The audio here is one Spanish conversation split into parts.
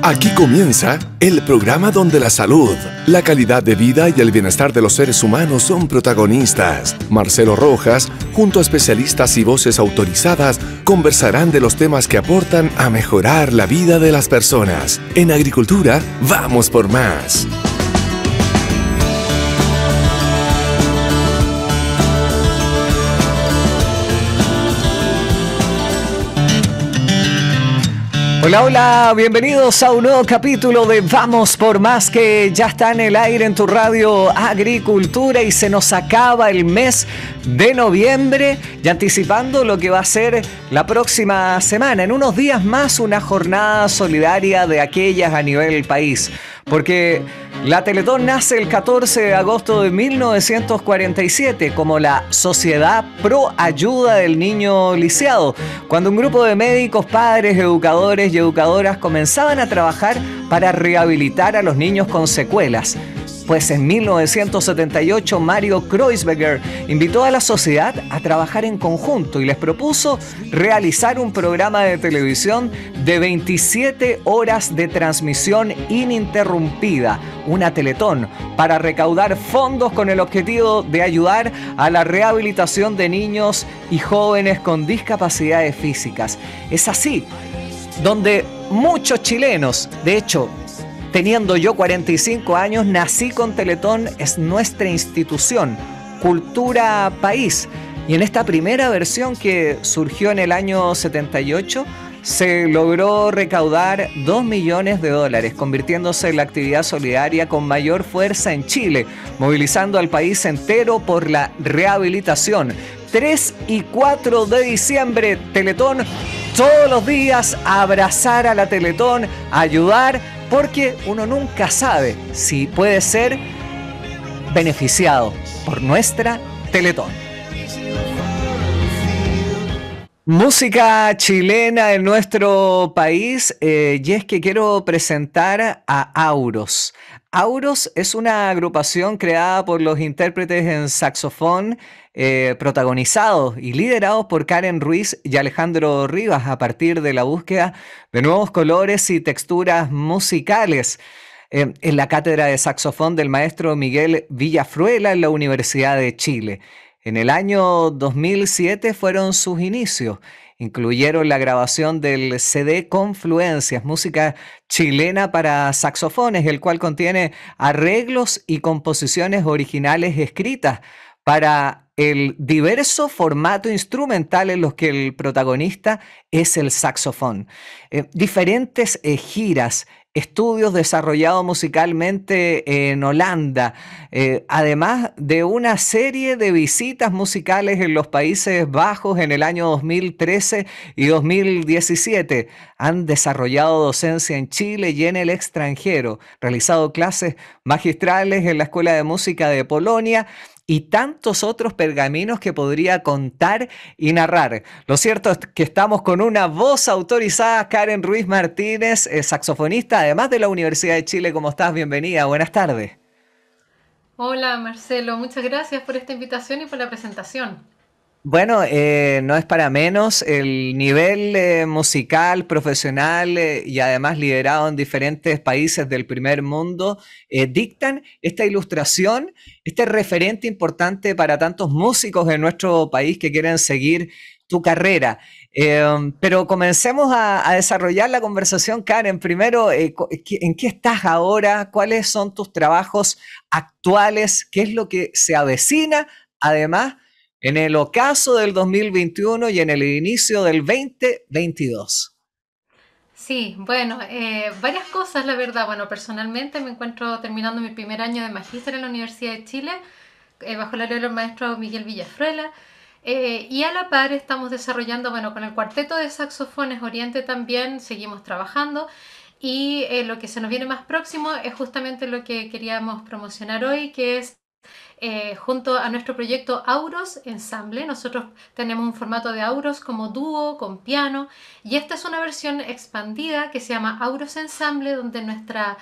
Aquí comienza el programa donde la salud, la calidad de vida y el bienestar de los seres humanos son protagonistas. Marcelo Rojas, junto a especialistas y voces autorizadas, conversarán de los temas que aportan a mejorar la vida de las personas. En agricultura, vamos por más. Hola, hola, bienvenidos a un nuevo capítulo de Vamos por Más, que ya está en el aire en tu radio Agricultura y se nos acaba el mes de noviembre, ya anticipando lo que va a ser la próxima semana. En unos días más, una jornada solidaria de aquellas a nivel país, porque la Teletón nace el 14 de agosto de 1947 como la Sociedad Pro Ayuda del Niño Lisiado, cuando un grupo de médicos, padres, educadores y educadoras comenzaban a trabajar para rehabilitar a los niños con secuelas. Pues en 1978 Mario Kreuzberger invitó a la sociedad a trabajar en conjunto y les propuso realizar un programa de televisión de 27 horas de transmisión ininterrumpida, una Teletón, para recaudar fondos con el objetivo de ayudar a la rehabilitación de niños y jóvenes con discapacidades físicas. Es así donde muchos chilenos, de hecho, teniendo yo 45 años, nací con Teletón, es nuestra institución, Cultura País. Y en esta primera versión que surgió en el año 78, se logró recaudar $2 millones, convirtiéndose en la actividad solidaria con mayor fuerza en Chile, movilizando al país entero por la rehabilitación. 3 y 4 de diciembre, Teletón, todos los días, a abrazar a la Teletón, a ayudar, porque uno nunca sabe si puede ser beneficiado por nuestra Teletón. Música chilena en nuestro país, y es que quiero presentar a Auros. Auros es una agrupación creada por los intérpretes en saxofón, protagonizados y liderados por Karen Ruiz y Alejandro Rivas, a partir de la búsqueda de nuevos colores y texturas musicales, en la cátedra de saxofón del maestro Miguel Villafruela en la Universidad de Chile. En el año 2007 fueron sus inicios. Incluyeron la grabación del CD Confluencias, música chilena para saxofones, el cual contiene arreglos y composiciones originales escritas para el diverso formato instrumental en los que el protagonista es el saxofón. Diferentes giras, estudios desarrollados musicalmente en Holanda, además de una serie de visitas musicales en los Países Bajos en el año 2013 y 2017. Han desarrollado docencia en Chile y en el extranjero, realizado clases magistrales en la Escuela de Música de Polonia y tantos otros pergaminos que podría contar y narrar. Lo cierto es que estamos con una voz autorizada, Karen Ruiz Martínez, saxofonista, además de la Universidad de Chile. ¿Cómo estás? Bienvenida, buenas tardes. Hola Marcelo, muchas gracias por esta invitación y por la presentación. Bueno, no es para menos el nivel musical, profesional y además liderado en diferentes países del primer mundo, dictan esta ilustración, este referente importante para tantos músicos en nuestro país que quieren seguir tu carrera. Pero comencemos a desarrollar la conversación, Karen. Primero, ¿en qué estás ahora? ¿Cuáles son tus trabajos actuales? ¿Qué es lo que se avecina? Además, en el ocaso del 2021 y en el inicio del 2022. Sí, bueno, varias cosas, la verdad. Bueno, personalmente me encuentro terminando mi primer año de magíster en la Universidad de Chile, bajo la área del maestro Miguel Villafruela. Y a la par estamos desarrollando, bueno, con el cuarteto de saxofones Oriente también seguimos trabajando. Y lo que se nos viene más próximo es justamente lo que queríamos promocionar hoy, que es junto a nuestro proyecto Auros Ensamble. Nosotros tenemos un formato de Auros como dúo, con piano, y esta es una versión expandida que se llama Auros Ensamble, donde nuestra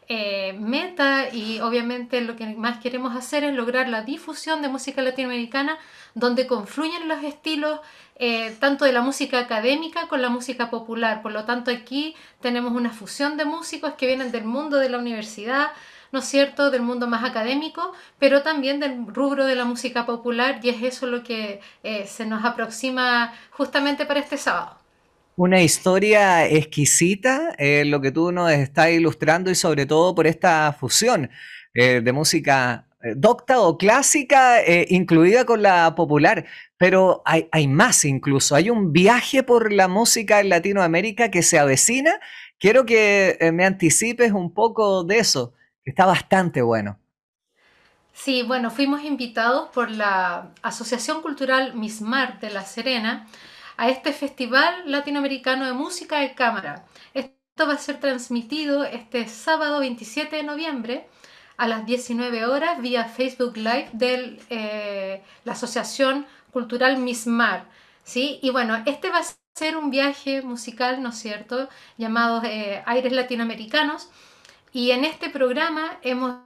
meta y obviamente lo que más queremos hacer es lograr la difusión de música latinoamericana donde confluyen los estilos tanto de la música académica con la música popular. Por lo tanto, aquí tenemos una fusión de músicos que vienen del mundo de la universidad, ¿no es cierto?, del mundo más académico, pero también del rubro de la música popular, y es eso lo que se nos aproxima justamente para este sábado. Una historia exquisita, lo que tú nos estás ilustrando y sobre todo por esta fusión de música docta o clásica incluida con la popular. Pero hay más incluso, hay un viaje por la música en Latinoamérica que se avecina. Quiero que me anticipes un poco de eso, que está bastante bueno. Sí, bueno, fuimos invitados por la Asociación Cultural Mismar de La Serena a este Festival Latinoamericano de Música de Cámara. Esto va a ser transmitido este sábado 27 de noviembre a las 19 horas vía Facebook Live de la Asociación Cultural Mismar. ¿Sí? Y bueno, este va a ser un viaje musical, ¿no es cierto?, llamado Aires Latinoamericanos. Y en este programa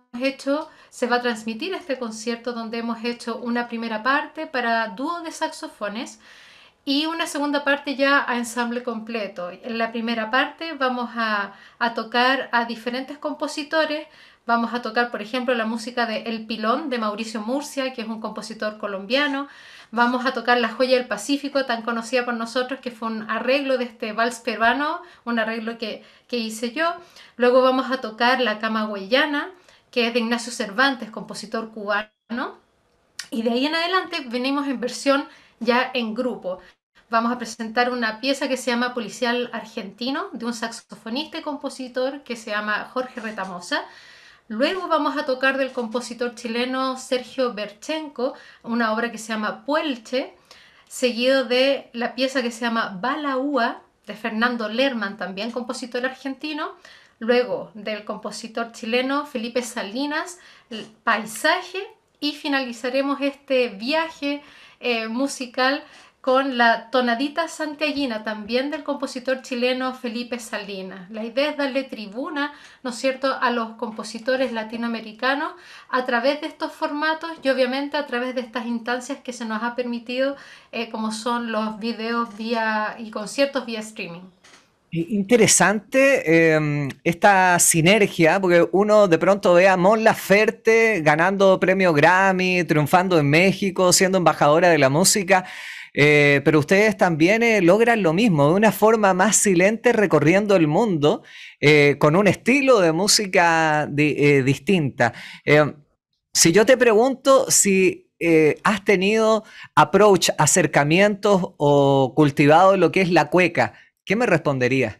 se va a transmitir este concierto donde hemos hecho una primera parte para dúo de saxofones y una segunda parte ya a ensamble completo. En la primera parte vamos a tocar a diferentes compositores. Vamos a tocar, por ejemplo, la música de El Pilón de Mauricio Murcia, que es un compositor colombiano. Vamos a tocar La Joya del Pacífico, tan conocida por nosotros, que fue un arreglo de este vals peruano, un arreglo que hice yo. Luego vamos a tocar La Camagüeyana, que es de Ignacio Cervantes, compositor cubano. Y de ahí en adelante venimos en versión ya en grupo. Vamos a presentar una pieza que se llama Policial Argentino, de un saxofonista y compositor que se llama Jorge Retamosa. Luego vamos a tocar del compositor chileno Sergio Berchenko, una obra que se llama Puelche, seguido de la pieza que se llama Balaúa, de Fernando Lerman, también compositor argentino. Luego del compositor chileno Felipe Salinas, Paisaje, y finalizaremos este viaje musical con la tonadita santiaguina, también del compositor chileno Felipe Salinas. La idea es darle tribuna, ¿no es cierto?, a los compositores latinoamericanos a través de estos formatos y obviamente a través de estas instancias que se nos ha permitido, como son los videos y conciertos vía streaming. Interesante esta sinergia, porque uno de pronto ve a Mon Laferte ganando premio Grammy, triunfando en México, siendo embajadora de la música, pero ustedes también logran lo mismo, de una forma más silente, recorriendo el mundo, con un estilo de música distinta. Si yo te pregunto si has tenido approach, acercamientos o cultivado lo que es la cueca, ¿qué me responderías?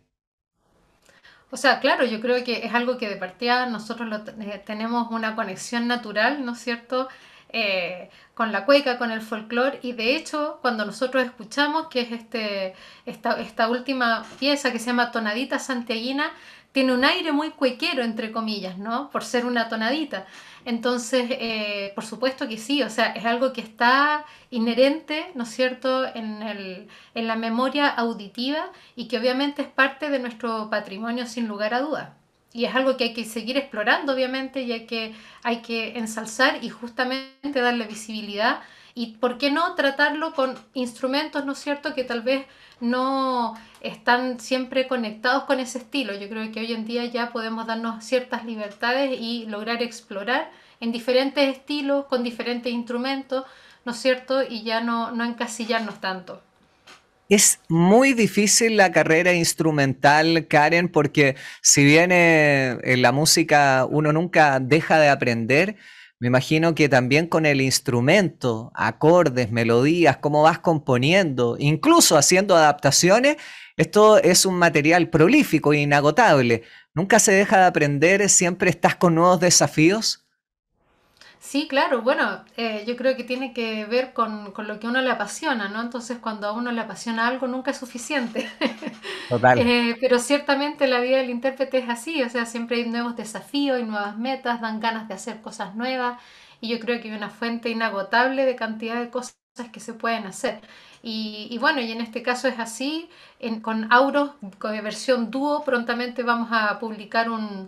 O sea, claro, yo creo que es algo que de partida nosotros tenemos una conexión natural, ¿no es cierto?, con la cueca, con el folclore, y de hecho, cuando nosotros escuchamos, que es esta última pieza que se llama Tonadita Santiaguina, tiene un aire muy cuequero, entre comillas, ¿no?, por ser una tonadita. Entonces, por supuesto que sí, o sea, es algo que está inherente, ¿no es cierto?, en la memoria auditiva y que obviamente es parte de nuestro patrimonio sin lugar a dudas. Y es algo que hay que seguir explorando, obviamente, y hay que ensalzar y justamente darle visibilidad. Y por qué no tratarlo con instrumentos, ¿no es cierto?, que tal vez no están siempre conectados con ese estilo. Yo creo que hoy en día ya podemos darnos ciertas libertades y lograr explorar en diferentes estilos, con diferentes instrumentos, ¿no es cierto?, y ya no encasillarnos tanto. Es muy difícil la carrera instrumental, Karen, porque si bien en la música uno nunca deja de aprender, me imagino que también con el instrumento, acordes, melodías, cómo vas componiendo, incluso haciendo adaptaciones, esto es un material prolífico e inagotable. Nunca se deja de aprender, siempre estás con nuevos desafíos. Sí, claro, bueno, yo creo que tiene que ver con lo que a uno le apasiona, ¿no? Entonces, cuando a uno le apasiona algo, nunca es suficiente. Total. Pero ciertamente la vida del intérprete es así, o sea, siempre hay nuevos desafíos, hay nuevas metas, dan ganas de hacer cosas nuevas, y yo creo que hay una fuente inagotable de cantidad de cosas que se pueden hacer. Y bueno, y en este caso es así, con Auros, con versión dúo, prontamente vamos a publicar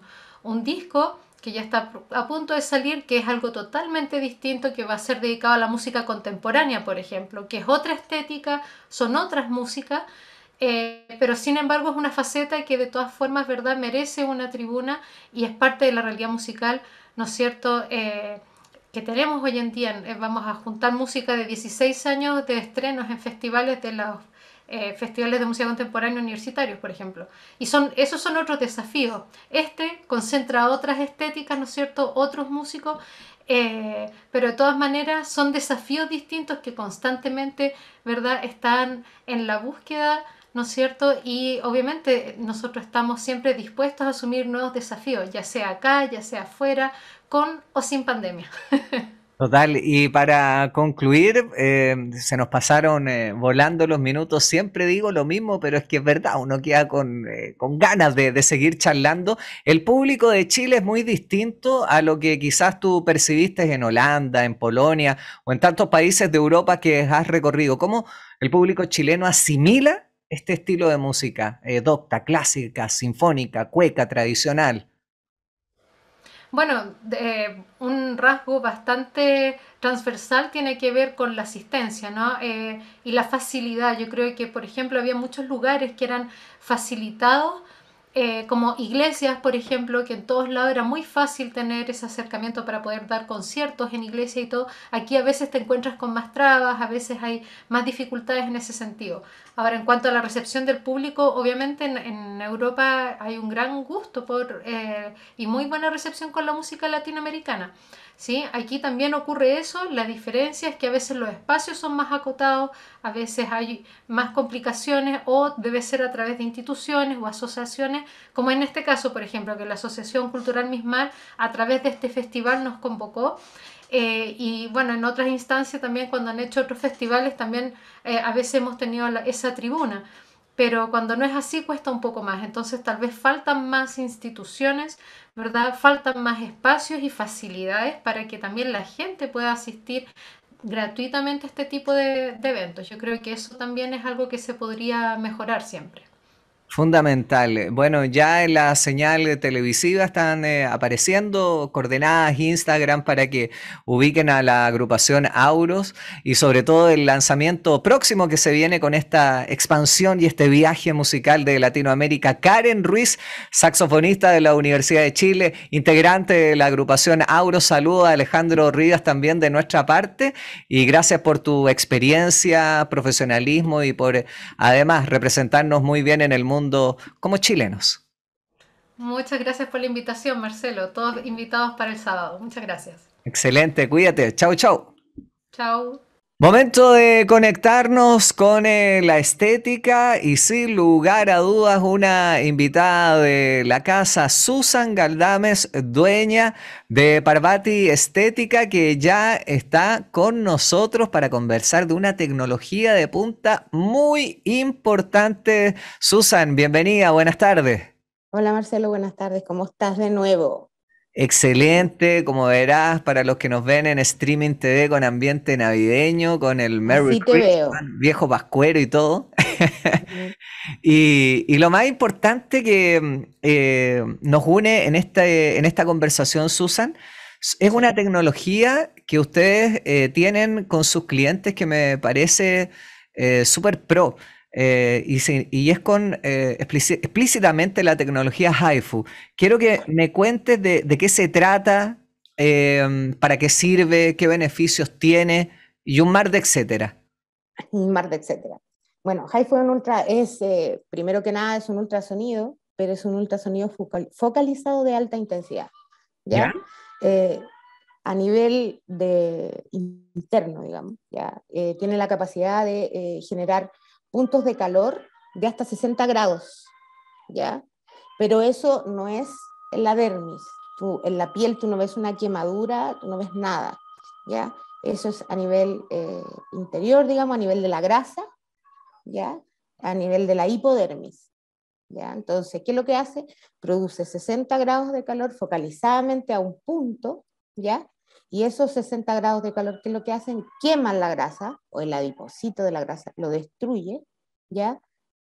un disco que ya está a punto de salir, que es algo totalmente distinto, que va a ser dedicado a la música contemporánea, por ejemplo, que es otra estética, son otras músicas, pero sin embargo es una faceta que de todas formas, ¿verdad?, merece una tribuna y es parte de la realidad musical, ¿no es cierto?, que tenemos hoy en día. Vamos a juntar música de 16 años de estrenos en festivales de los festivales de música contemporánea universitarios, por ejemplo. Y esos son otros desafíos. Este concentra otras estéticas, ¿no es cierto?, otros músicos, pero de todas maneras son desafíos distintos que constantemente, ¿verdad?, están en la búsqueda, ¿no es cierto? Y obviamente nosotros estamos siempre dispuestos a asumir nuevos desafíos, ya sea acá, ya sea afuera, con o sin pandemia. Total, y para concluir, se nos pasaron volando los minutos, siempre digo lo mismo, pero es que es verdad, uno queda con ganas de seguir charlando. El público de Chile es muy distinto a lo que quizás tú percibiste en Holanda, en Polonia o en tantos países de Europa que has recorrido. ¿Cómo el público chileno asimila este estilo de música? Docta, clásica, sinfónica, cueca, tradicional. Bueno, un rasgo bastante transversal tiene que ver con la asistencia, ¿no? Y la facilidad. Yo creo que, por ejemplo, había muchos lugares que eran facilitados, como iglesias, por ejemplo, que en todos lados era muy fácil tener ese acercamiento para poder dar conciertos en iglesia y todo. Aquí a veces te encuentras con más trabas, a veces hay más dificultades en ese sentido. Ahora, en cuanto a la recepción del público, obviamente en Europa hay un gran gusto y muy buena recepción con la música latinoamericana. ¿Sí? Aquí también ocurre eso, la diferencia es que a veces los espacios son más acotados, a veces hay más complicaciones o debe ser a través de instituciones o asociaciones, como en este caso, por ejemplo, que la Asociación Cultural Mismal a través de este festival nos convocó. Y bueno, en otras instancias también cuando han hecho otros festivales también a veces hemos tenido esa tribuna, pero cuando no es así cuesta un poco más, entonces tal vez faltan más instituciones, ¿verdad? Faltan más espacios y facilidades para que también la gente pueda asistir gratuitamente a este tipo de eventos. Yo creo que eso también es algo que se podría mejorar siempre. Fundamental. Bueno, ya en la señal televisiva están apareciendo coordenadas Instagram para que ubiquen a la agrupación Auros y sobre todo el lanzamiento próximo que se viene con esta expansión y este viaje musical de Latinoamérica. Karen Ruiz, saxofonista de la Universidad de Chile, integrante de la agrupación Auros. Saluda a Alejandro Rivas también de nuestra parte y gracias por tu experiencia, profesionalismo y por además representarnos muy bien en el mundo como chilenos. Muchas gracias por la invitación, Marcelo. Todos invitados para el sábado. Muchas gracias. Excelente, cuídate. Chau, chau. Chao. Momento de conectarnos con la estética y sin lugar a dudas una invitada de la casa, Susan Galdames, dueña de Parvati Estética, que ya está con nosotros para conversar de una tecnología de punta muy importante. Susan, bienvenida, buenas tardes. Hola Marcelo, buenas tardes. ¿Cómo estás de nuevo? Excelente, como verás, para los que nos ven en Streaming TV con ambiente navideño, con el Merry Así te Christmas, veo. viejo pascuero y todo. Ujú. Y lo más importante que nos une en esta conversación, Susan, es Sí. una tecnología que ustedes tienen con sus clientes que me parece súper pro. Y es con explícitamente la tecnología HIFU. Quiero que me cuentes de qué se trata, para qué sirve, qué beneficios tiene y un mar de etcétera. Marte, etcétera. Bueno, HiFi un ultra es, primero que nada, es un ultrasonido, pero es un ultrasonido focalizado de alta intensidad, ¿Ya? ¿ya? Eh, a nivel interno, digamos, ¿ya? Tiene la capacidad de generar puntos de calor de hasta 60 grados, ¿ya? Pero eso no es en la dermis. En la piel tú no ves una quemadura, tú no ves nada, ¿ya? Eso es a nivel interior, digamos, a nivel de la grasa, ¿ya? A nivel de la hipodermis, ¿ya? Entonces, ¿qué es lo que hace? Produce 60 grados de calor focalizadamente a un punto, ¿ya? Y esos 60 grados de calor, ¿qué es lo que hacen? Queman la grasa, o el adipocito de la grasa, lo destruye, ¿ya?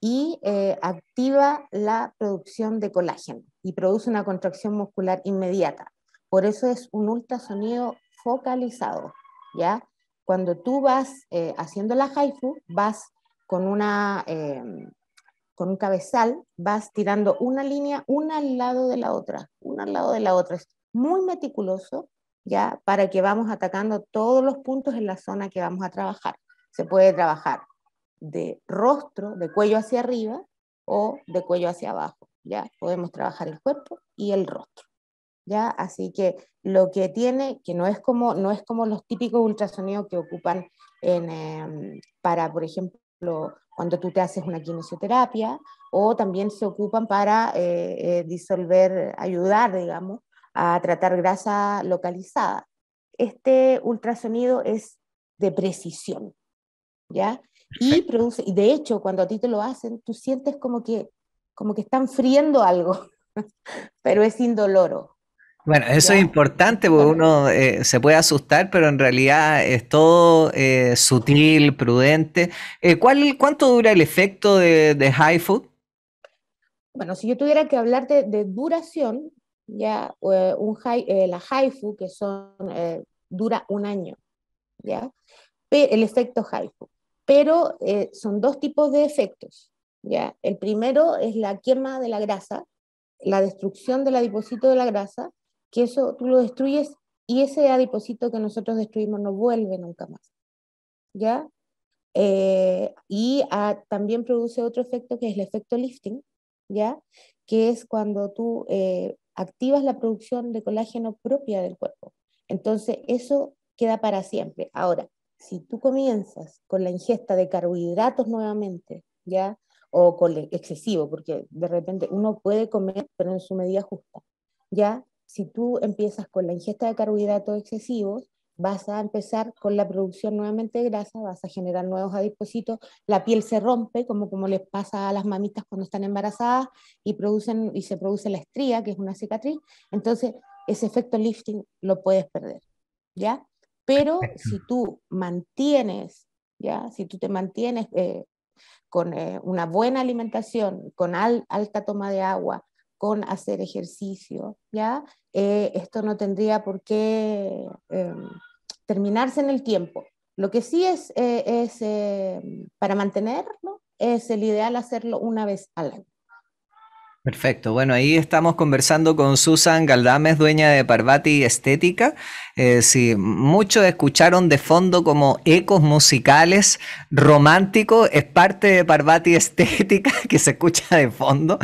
y activa la producción de colágeno y produce una contracción muscular inmediata. Por eso es un ultrasonido focalizado, ¿ya? Cuando tú vas haciendo la HIFU, vas con con un cabezal, vas tirando una línea, una al lado de la otra, una al lado de la otra. Es muy meticuloso, ¿ya? Para que vamos atacando todos los puntos en la zona que vamos a trabajar. Se puede trabajar de rostro, de cuello hacia arriba o de cuello hacia abajo, ¿ya? Podemos trabajar el cuerpo y el rostro, ¿ya? Así que lo que tiene, que no es como los típicos ultrasonidos que ocupan para, por ejemplo, cuando tú te haces una quimioterapia, o también se ocupan para disolver, ayudar, digamos, a tratar grasa localizada. Este ultrasonido es de precisión, ¿ya? Y produce, y de hecho, cuando a ti te lo hacen, tú sientes como que están friendo algo, pero es indoloro, Bueno, eso es ¿ya? importante porque uno se puede asustar, pero en realidad es todo sutil, prudente. ¿Cuánto dura el efecto de HIFU? Bueno, si yo tuviera que hablar de duración, ya, la HIFU, que dura un año, ¿ya? El efecto HIFU. Pero son dos tipos de efectos, ¿ya? El primero es la quema de la grasa, la destrucción del adipocito de la grasa, que eso tú lo destruyes y ese adipocito que nosotros destruimos no vuelve nunca más, ¿ya? También produce otro efecto que es el efecto lifting, ¿ya? Que es cuando tú activas la producción de colágeno propia del cuerpo. Entonces, eso queda para siempre. Ahora, si tú comienzas con la ingesta de carbohidratos nuevamente, ¿ya? O con excesivo, porque de repente uno puede comer, pero en su medida justa, ¿ya? Si tú empiezas con la ingesta de carbohidratos excesivos, vas a empezar con la producción nuevamente de grasa, vas a generar nuevos adipocitos, la piel se rompe, como les pasa a las mamitas cuando están embarazadas, y se produce la estría, que es una cicatriz. Entonces, ese efecto lifting lo puedes perder, ¿ya? Pero si tú mantienes, ¿ya? Si tú te mantienes con una buena alimentación, con alta toma de agua, con hacer ejercicio, ¿ya? Esto no tendría por qué terminarse en el tiempo. Lo que sí para mantenerlo, es el ideal hacerlo una vez al año. Perfecto. Bueno, ahí estamos conversando con Susan Galdames, dueña de Parvati Estética. Sí, muchos escucharon de fondo como ecos musicales románticos. Es parte de Parvati Estética que se escucha de fondo.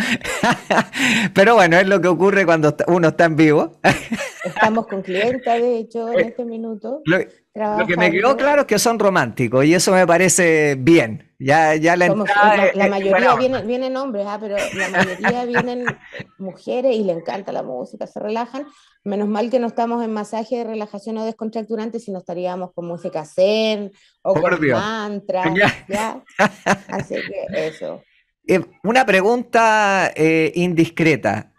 Pero bueno, es lo que ocurre cuando uno está en vivo. Estamos con clienta, de hecho, en este minuto, Lo, lo que me quedó trabajando. claro es que son románticos y eso me parece bien. Ya la entrada La es buena mayoría onda. vienen hombres, pero la mayoría vienen mujeres y le encanta la música, se relajan. Menos mal que no estamos en masaje de relajación o descontracturante, sino estaríamos con música zen o Por con Dios. mantras, Ya. ¿ya? Así que eso. Una pregunta indiscreta.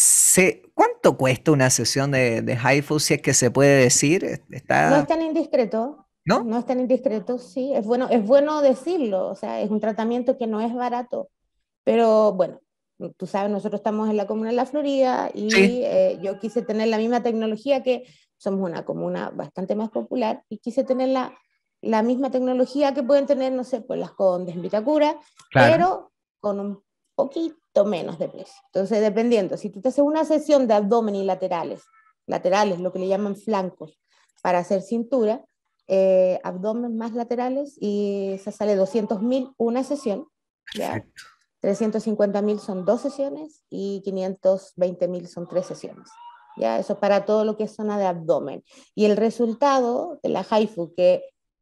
¿Cuánto cuesta una sesión de HIFU, si es que se puede decir? No es Está, tan indiscreto, ¿no? no es tan indiscreto, sí, es bueno decirlo, o sea, es un tratamiento que no es barato, pero bueno, tú sabes, nosotros estamos en la comuna de La Florida y Sí, yo quise tener la misma tecnología, que somos una comuna bastante más popular, y quise tener la misma tecnología que pueden tener, no sé, pues Las Condes, en Vitacura, claro. pero con un poquito menos de precio. Entonces, dependiendo, si tú te haces una sesión de abdomen y laterales, lo que le llaman flancos, para hacer cintura, abdomen más laterales, y se sale 200.000 una sesión, ¿ya? Perfecto. 350.000 son dos sesiones y 520.000 son tres sesiones. ¿Ya? Eso para todo lo que es zona de abdomen. Y el resultado de la HIFU, que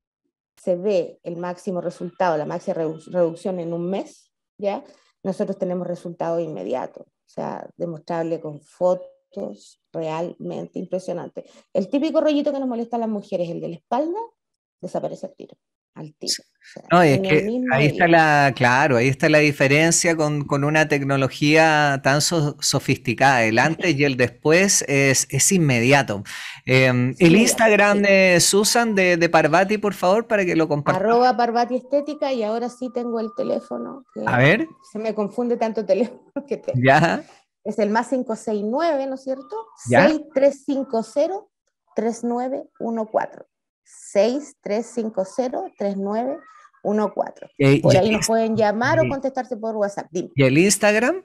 se ve el máximo resultado, la máxima reducción en un mes, ¿ya? Nosotros tenemos resultado inmediato, o sea, demostrable con fotos realmente impresionante. El típico rollito que nos molesta a las mujeres, el de la espalda, desaparece al tiro. al tiro. O sea, No, y es en el que mismo ahí está día. claro, ahí está la diferencia con una tecnología tan sofisticada. El antes y el después es inmediato. Es El inmediato, Instagram sí. de Susan de Parvati, por favor, para que lo compartamos. @Parvati Estética, y ahora sí tengo el teléfono, A que ver, se me confunde tanto el teléfono que tengo. ya, Es el más 569, ¿no es cierto? ya. 6350-3914. 6350-3914. Y Por el, ahí nos ins- pueden llamar o y- contestarse por WhatsApp. Dime. y el Instagram,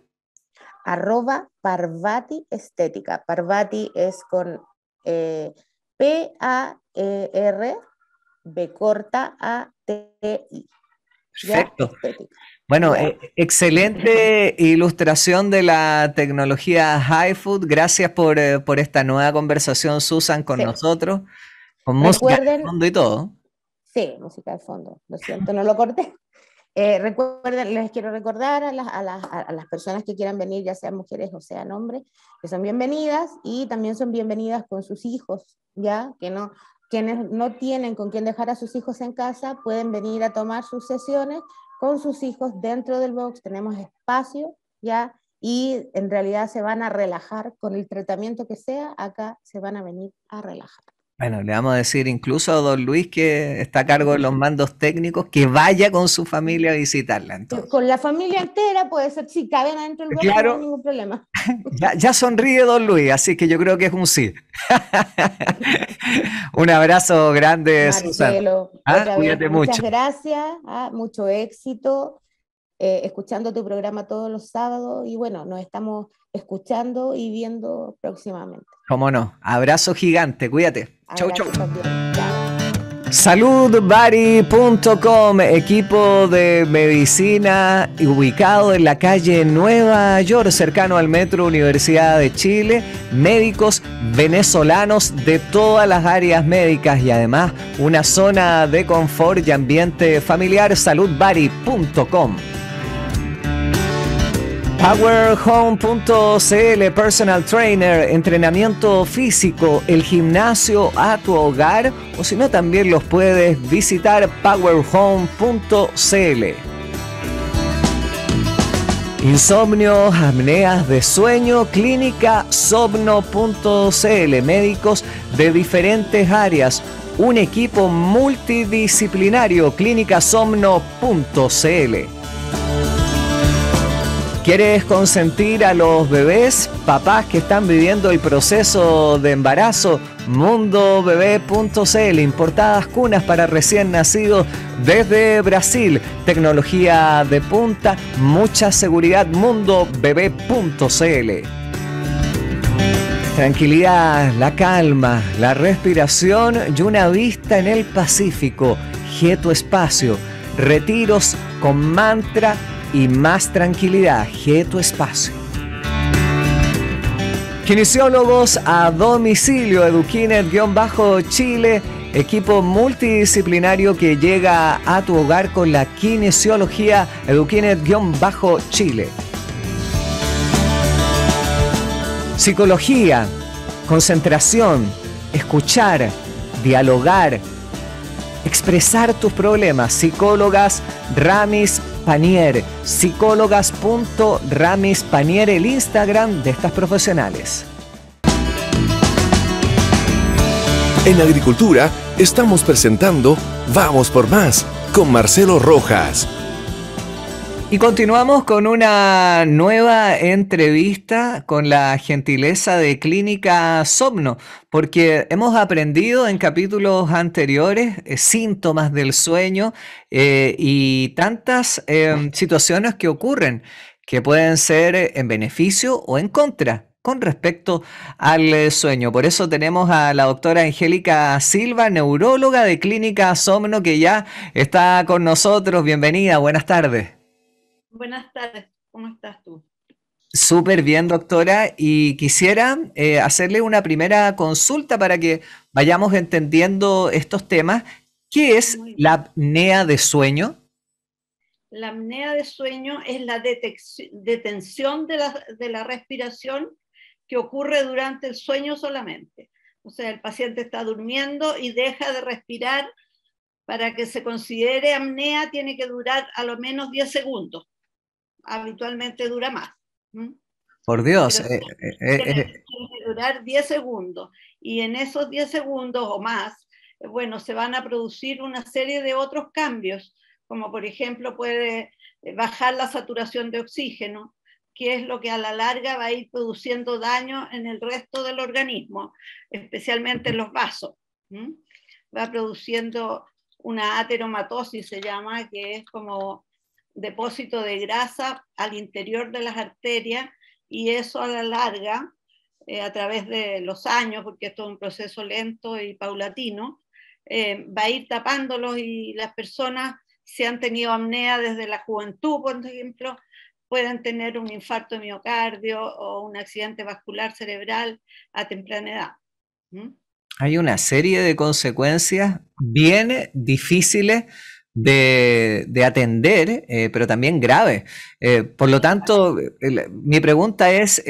@Parvati Estética. Parvati es con Paer, B corta ATI. Ya, perfecto. estética. Bueno, ¿Ya? excelente ilustración de la tecnología HiFood. Gracias por esta nueva conversación, Susan, con Sí. nosotros, con música de Recuerden, fondo y todo. sí, música de fondo, lo siento, no lo corté. Recuerden, les quiero recordar a las personas que quieran venir, ya sean mujeres o sean hombres, que son bienvenidas, y también son bienvenidas con sus hijos, ya, que no, quienes no tienen con quién dejar a sus hijos en casa, pueden venir a tomar sus sesiones con sus hijos dentro del box. Tenemos espacio, ya, y en realidad se van a relajar con el tratamiento que sea, acá se van a venir a relajar. Bueno, le vamos a decir incluso a don Luis, que está a cargo de los mandos técnicos, que vaya con su familia a visitarla entonces. Con la familia entera puede ser, si caben adentro del box no hay Claro, ningún problema. ya sonríe don Luis, así que yo creo que es un sí. Un abrazo grande, Susan. Marcelo, Ah, otra vez, cuídate muchas mucho. gracias, mucho éxito, escuchando tu programa todos los sábados, y bueno, nos estamos escuchando y viendo próximamente. Cómo no. Abrazo gigante, cuídate. Chau, chau. Abrazo también. Chao. Saludbuddy.com, equipo de medicina ubicado en la calle Nueva York, cercano al Metro Universidad de Chile, médicos venezolanos de todas las áreas médicas y además una zona de confort y ambiente familiar. Saludbuddy.com. PowerHome.cl, personal trainer, entrenamiento físico, el gimnasio a tu hogar, o si no también los puedes visitar PowerHome.cl. Insomnio, apneas de sueño, clínica Somno.cl, médicos de diferentes áreas, un equipo multidisciplinario, clínica Somno.cl. ¿Quieres consentir a los bebés, papás que están viviendo el proceso de embarazo? Mundobebé.cl, importadas cunas para recién nacidos desde Brasil, tecnología de punta, mucha seguridad. Mundobebé.cl. Tranquilidad, la calma, la respiración y una vista en el Pacífico. Geto Espacio, retiros con mantra y más tranquilidad. Geto Espacio. Kinesiólogos a domicilio, Eduquinet-Chile, equipo multidisciplinario que llega a tu hogar con la kinesiología. Eduquinet-Chile. Psicología, concentración, escuchar, dialogar, expresar tus problemas. Psicólogas Ramis Panier, psicólogas.ramispanier, el Instagram de estas profesionales. En Agricultura estamos presentando Vamos por Más con Marcelo Rojas. Y continuamos con una nueva entrevista con la gentileza de Clínica Somno, porque hemos aprendido en capítulos anteriores síntomas del sueño y tantas situaciones que ocurren que pueden ser en beneficio o en contra con respecto al sueño. Por eso tenemos a la doctora Angélica Silva, neuróloga de Clínica Somno, que ya está con nosotros. Bienvenida, buenas tardes. Buenas tardes, ¿cómo estás tú? Súper bien, doctora, y quisiera hacerle una primera consulta para que vayamos entendiendo estos temas. ¿Qué es la apnea de sueño? La apnea de sueño es la detención de la respiración que ocurre durante el sueño solamente. O sea, el paciente está durmiendo y deja de respirar para que se considere apnea tiene que durar a lo menos 10 segundos. Habitualmente dura más. Por Dios. Tiene que durar 10 segundos. Y en esos 10 segundos o más, bueno, se van a producir una serie de otros cambios, como por ejemplo puede bajar la saturación de oxígeno, que es lo que a la larga va a ir produciendo daño en el resto del organismo, especialmente en los vasos. Va produciendo una ateromatosis, se llama, que es como depósito de grasa al interior de las arterias, y eso a la larga, a través de los años, porque esto es un proceso lento y paulatino, va a ir tapándolos, y las personas, si han tenido apnea desde la juventud, por ejemplo, pueden tener un infarto de miocardio o un accidente vascular cerebral a temprana edad. Hay una serie de consecuencias bien difíciles de atender, pero también graves. Por lo tanto, mi pregunta es,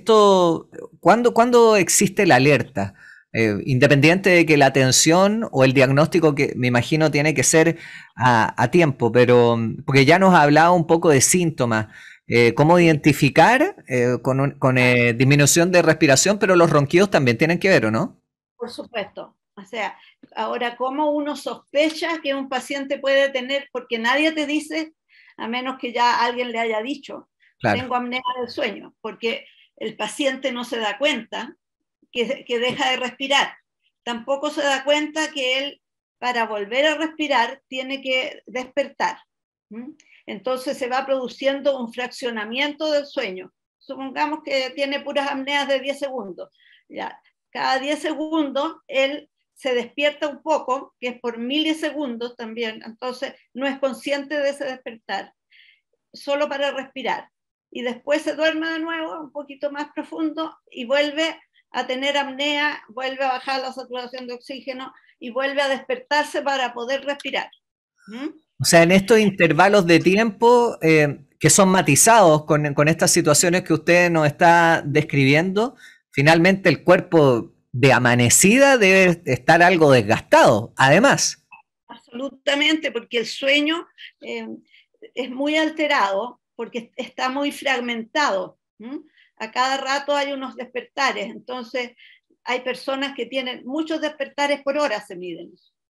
¿cuándo existe la alerta? Independiente de que la atención o el diagnóstico, que me imagino tiene que ser a tiempo, pero porque ya nos ha hablado un poco de síntomas. ¿Cómo identificar con disminución de respiración, pero los ronquidos también tienen que ver, ¿o no? Por supuesto. O sea, ahora, ¿cómo uno sospecha que un paciente puede tener? Porque nadie te dice, a menos que ya alguien le haya dicho, claro, tengo apnea del sueño, porque el paciente no se da cuenta que deja de respirar. Tampoco se da cuenta que él, para volver a respirar, tiene que despertar. Entonces se va produciendo un fraccionamiento del sueño. Supongamos que tiene puras apneas de 10 segundos. Ya, cada 10 segundos él se despierta un poco, que es por milisegundos también, entonces no es consciente de ese despertar, solo para respirar. Y después se duerme de nuevo, un poquito más profundo, y vuelve a tener apnea, vuelve a bajar la saturación de oxígeno y vuelve a despertarse para poder respirar. O sea, en estos intervalos de tiempo que son matizados con estas situaciones que usted nos está describiendo, finalmente el cuerpo de amanecida debe estar algo desgastado, además. Absolutamente, porque el sueño es muy alterado, porque está muy fragmentado. A cada rato hay unos despertares, entonces hay personas que tienen muchos despertares por hora, se miden.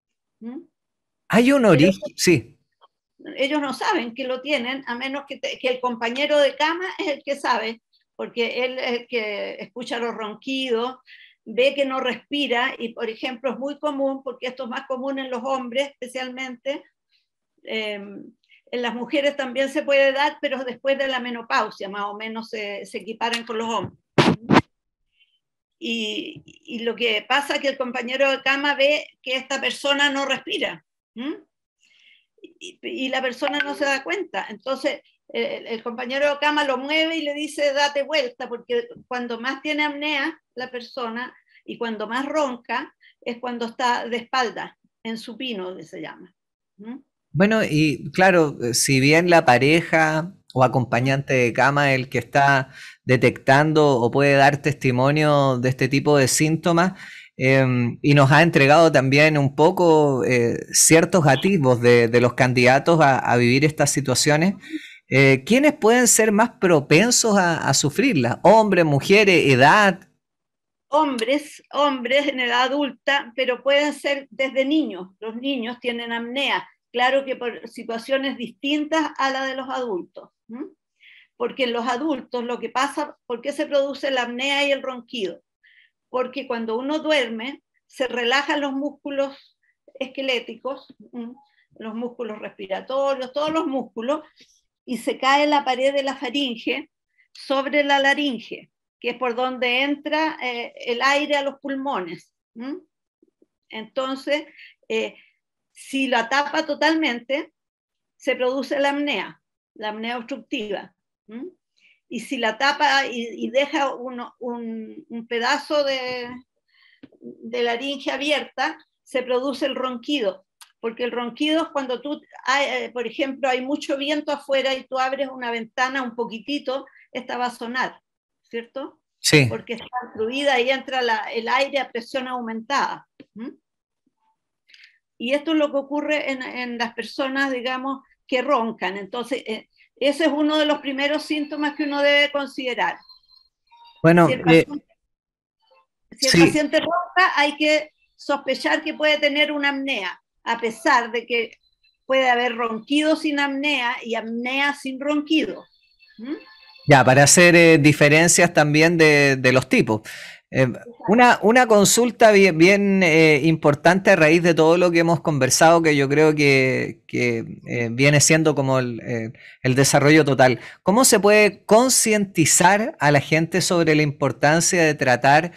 Hay un origen, sí. Ellos no saben que lo tienen, a menos que el compañero de cama es el que sabe, porque él es el que escucha los ronquidos, ve que no respira, y por ejemplo es muy común, porque esto es más común en los hombres especialmente, en las mujeres también se puede dar, pero después de la menopausia más o menos se equiparan con los hombres. Y lo que pasa es que el compañero de cama ve que esta persona no respira, y la persona no se da cuenta. Entonces el compañero de cama lo mueve y le dice date vuelta, porque cuando más tiene apnea la persona y cuando más ronca es cuando está de espalda, en supino, que se llama. Bueno, y claro, si bien la pareja o acompañante de cama es el que está detectando o puede dar testimonio de este tipo de síntomas, y nos ha entregado también un poco ciertos atisbos de los candidatos a vivir estas situaciones, ¿quiénes pueden ser más propensos a sufrirlas? ¿Hombres, mujeres, edad? Hombres en edad adulta, pero pueden ser desde niños. Los niños tienen apnea, claro que por situaciones distintas a la de los adultos. Porque en los adultos lo que pasa, ¿por qué se produce la apnea y el ronquido? Porque cuando uno duerme se relajan los músculos esqueléticos, los músculos respiratorios, todos los músculos, y se cae la pared de la faringe sobre la laringe, que es por donde entra el aire a los pulmones. Entonces, si la tapa totalmente, se produce la apnea obstructiva. Y si la tapa y deja un pedazo de laringe abierta, se produce el ronquido, porque el ronquido es cuando por ejemplo, hay mucho viento afuera y tú abres una ventana un poquitito, esta va a sonar, ¿cierto? Sí. Porque está fluida y entra el aire a presión aumentada. y esto es lo que ocurre en las personas, digamos, que roncan. Entonces, ese es uno de los primeros síntomas que uno debe considerar. Bueno, si el paciente ronca, hay que sospechar que puede tener una apnea, a pesar de que puede haber ronquido sin apnea y apnea sin ronquido. Ya, para hacer diferencias también de los tipos. Una consulta bien importante a raíz de todo lo que hemos conversado, que yo creo que viene siendo como el desarrollo total. ¿Cómo se puede concientizar a la gente sobre la importancia de tratar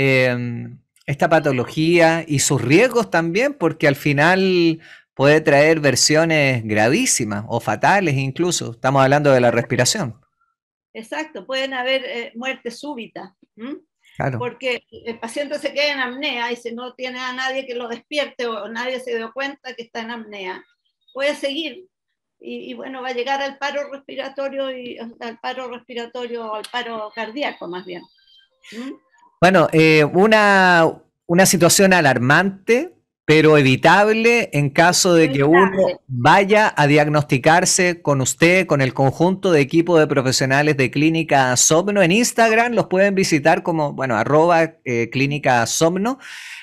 esta patología y sus riesgos también? Porque al final puede traer versiones gravísimas o fatales incluso. Estamos hablando de la respiración. Exacto, pueden haber muertes súbitas. Claro. Porque el paciente se queda en apnea y si no tiene a nadie que lo despierte o nadie se dio cuenta que está en apnea, puede seguir y bueno, va a llegar al paro respiratorio al paro cardíaco más bien. Bueno, una situación alarmante, pero evitable en caso de que uno vaya a diagnosticarse con usted, con el conjunto de equipo de profesionales de Clínica Somno. En Instagram los pueden visitar como, bueno, @Clínica Somno.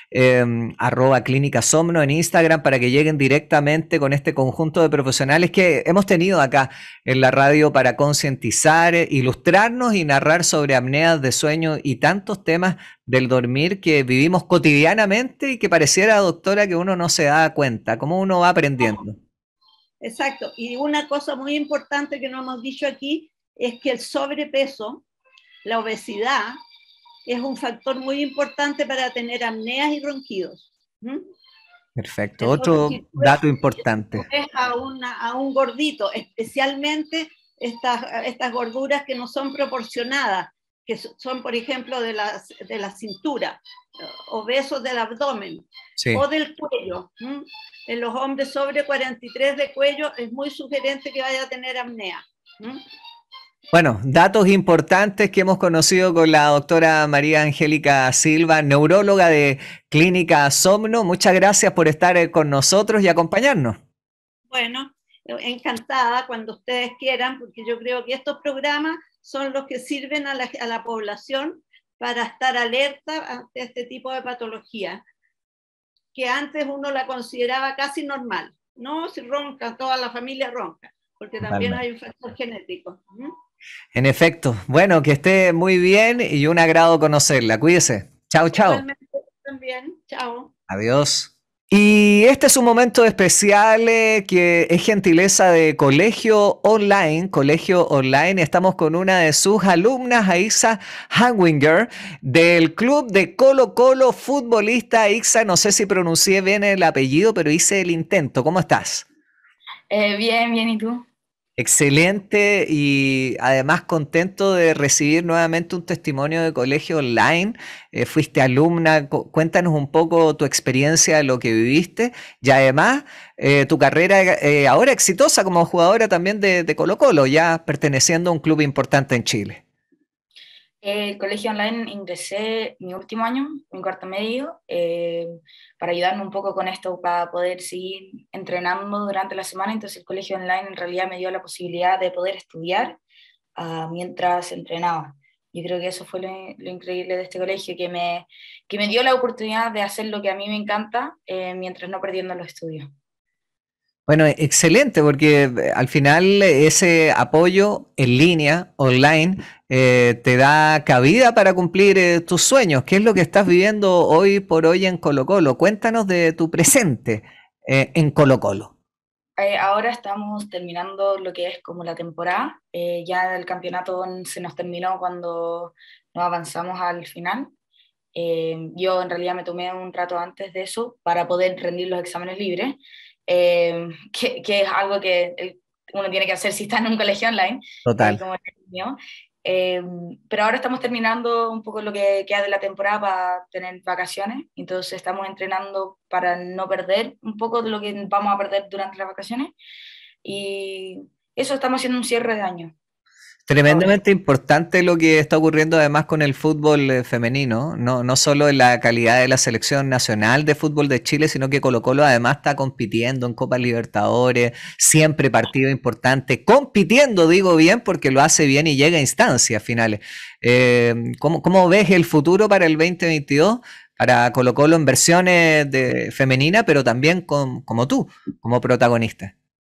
@Clínica Somno en Instagram para que lleguen directamente con este conjunto de profesionales que hemos tenido acá en la radio para concientizar, ilustrarnos y narrar sobre apneas de sueño y tantos temas del dormir que vivimos cotidianamente y que pareciera, doctora, que uno no se da cuenta, cómo uno va aprendiendo. Exacto, y una cosa muy importante que no hemos dicho aquí es que el sobrepeso, la obesidad, es un factor muy importante para tener apneas y ronquidos. Perfecto. Entonces, otro si dato importante. ves a un gordito, especialmente estas gorduras que no son proporcionadas, que son, por ejemplo, de la cintura, obesos del abdomen, sí, o del cuello. En los hombres sobre 43 de cuello es muy sugerente que vaya a tener apnea. Bueno, datos importantes que hemos conocido con la doctora María Angélica Silva, neuróloga de Clínica Somno. Muchas gracias por estar con nosotros y acompañarnos. Bueno, encantada cuando ustedes quieran, porque yo creo que estos programas son los que sirven a la población para estar alerta ante este tipo de patología, que antes uno la consideraba casi normal. No, si ronca, toda la familia ronca, porque también hay un factor genético. En efecto. Bueno, que esté muy bien y un agrado conocerla. Cuídese. Chao, chao. Igualmente también. Chao. Adiós. Y este es un momento especial que es gentileza de Colegio Online. Colegio Online, estamos con una de sus alumnas, Aixa Hanwinger, del club de Colo Colo futbolista. Aixa, no sé si pronuncié bien el apellido, pero hice el intento. ¿Cómo estás? Bien, ¿y tú? Excelente y además contento de recibir nuevamente un testimonio de Colegio Online. Fuiste alumna, cuéntanos un poco tu experiencia, lo que viviste y además tu carrera ahora exitosa como jugadora también de Colo Colo, ya perteneciendo a un club importante en Chile. El Colegio Online ingresé mi último año, mi cuarto medio, para ayudarme un poco con esto, para poder seguir entrenando durante la semana. Entonces el Colegio Online en realidad me dio la posibilidad de poder estudiar mientras entrenaba. Yo creo que eso fue lo increíble de este colegio, que me dio la oportunidad de hacer lo que a mí me encanta mientras no perdiendo los estudios. Bueno, excelente, porque al final ese apoyo en línea, online, te da cabida para cumplir tus sueños. ¿Qué es lo que estás viviendo hoy por hoy en Colo Colo? Cuéntanos de tu presente en Colo Colo. Ahora estamos terminando lo que es como la temporada. Ya el campeonato se nos terminó cuando nos avanzamos al final. Yo en realidad me tomé un rato antes de eso para poder rendir los exámenes libres. Que es algo que uno tiene que hacer si está en un colegio online. Total. Como el mío. Pero ahora estamos terminando un poco lo que queda de la temporada para tener vacaciones, entonces estamos entrenando para no perder un poco de lo que vamos a perder durante las vacaciones y eso, estamos haciendo un cierre de año. Tremendamente importante lo que está ocurriendo además con el fútbol femenino, no solo en la calidad de la selección nacional de fútbol de Chile, sino que Colo-Colo además está compitiendo en Copa Libertadores, siempre partido importante, compitiendo, digo bien, porque lo hace bien y llega a instancias finales. ¿Cómo ves el futuro para el 2022? Para Colo-Colo en versiones femenina, pero también como tú, como protagonista.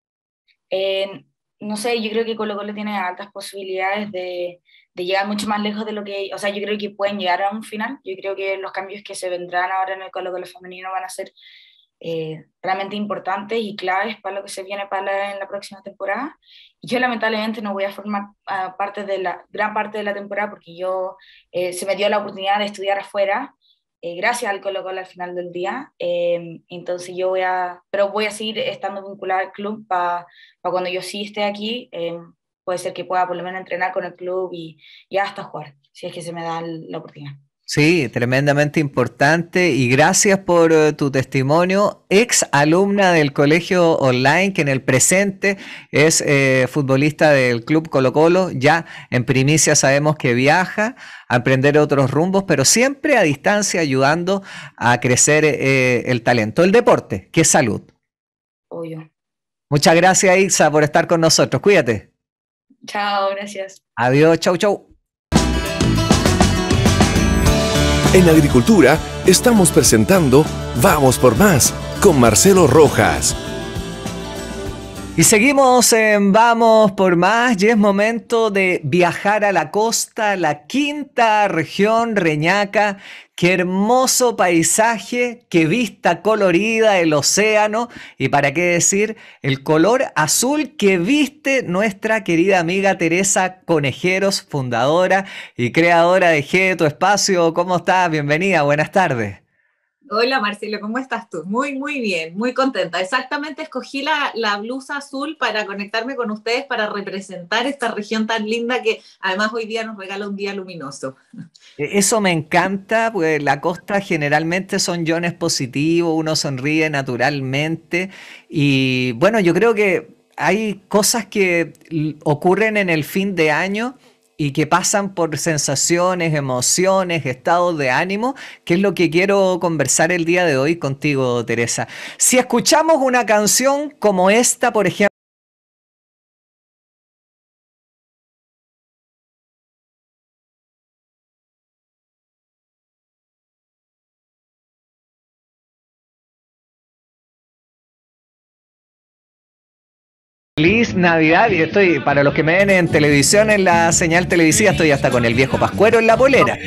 No sé, yo creo que Colo-Colo tiene altas posibilidades de llegar mucho más lejos de lo que, o sea, yo creo que pueden llegar a un final. Yo creo que los cambios que se vendrán ahora en el Colo-Colo femenino van a ser realmente importantes y claves para lo que se viene en la próxima temporada. Y yo lamentablemente no voy a formar gran parte de la temporada porque se me dio la oportunidad de estudiar afuera, gracias al Colo-Colo al final del día. Entonces pero voy a seguir estando vinculada al club para cuando yo sí esté aquí, puede ser que pueda por lo menos entrenar con el club y hasta jugar, si es que se me da la oportunidad. Sí, tremendamente importante y gracias por tu testimonio. Ex alumna del colegio online que en el presente es futbolista del Club Colo-Colo. Ya en primicia sabemos que viaja a emprender otros rumbos, pero siempre a distancia ayudando a crecer el talento. El deporte, que es salud. Obvio. Muchas gracias, Ixa, por estar con nosotros. Cuídate. Chao, gracias. Adiós, chau, chau. En Agricultura estamos presentando Vamos por Más con Marcelo Rojas. Y seguimos en Vamos por Más y es momento de viajar a la costa, la quinta región, Reñaca. Qué hermoso paisaje, qué vista colorida, el océano y para qué decir el color azul que viste nuestra querida amiga Teresa Conejeros, fundadora y creadora de G, Tu Espacio. ¿Cómo estás? Bienvenida, buenas tardes. Hola Marcelo, ¿cómo estás tú? Muy bien, muy contenta. Exactamente escogí la blusa azul para conectarme con ustedes, para representar esta región tan linda que además hoy día nos regala un día luminoso. Eso me encanta, porque la costa generalmente son iones positivos, uno sonríe naturalmente y bueno, yo creo que hay cosas que ocurren en el fin de año y que pasan por sensaciones, emociones, estados de ánimo, que es lo que quiero conversar el día de hoy contigo, Teresa. Si escuchamos una canción como esta, por ejemplo, Feliz Navidad, y estoy, para los que me ven en televisión, en la señal televisiva, estoy hasta con el viejo Pascuero en la polera.